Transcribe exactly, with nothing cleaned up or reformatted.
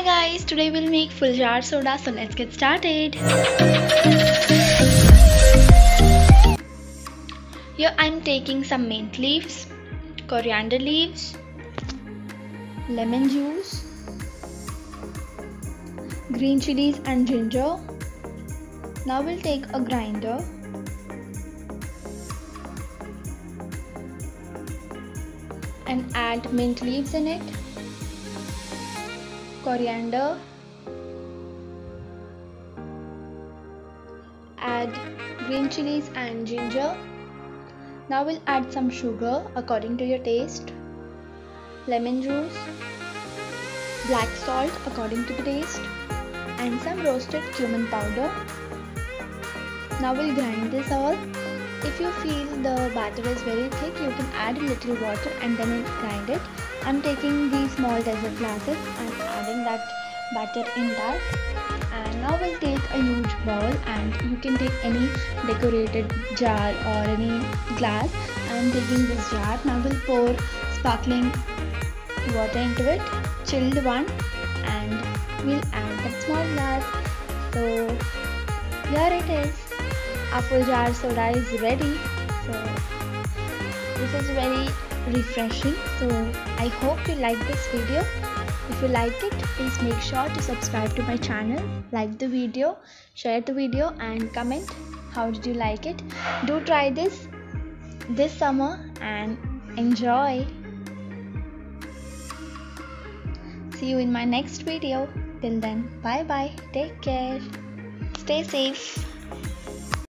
guys, today we'll make full jar soda, so let's get started. Here I'm taking some mint leaves, coriander leaves, lemon juice, green chilies and ginger. Now we'll take a grinder and add mint leaves in it, coriander, add green chilies and ginger. Now we'll add some sugar according to your taste, lemon juice, black salt according to the taste, and some roasted cumin powder. Now we'll grind this all. If you feel the batter is very thick, you can add a little water and then grind it. I'm taking these small dessert glasses and adding that batter in that. And now we'll take a huge bowl, and you can take any decorated jar or any glass. I'm taking this jar. Now we'll pour sparkling water into it, chilled one, and we'll add that small glass. So here it is. Our full jar soda is ready. So this is very refreshing. So I hope you like this video. If you like it, please make sure to subscribe to my channel, like the video, share the video, and comment how did you like it. Do try this this summer and enjoy. See you in my next video. Till then, bye bye, take care, stay safe.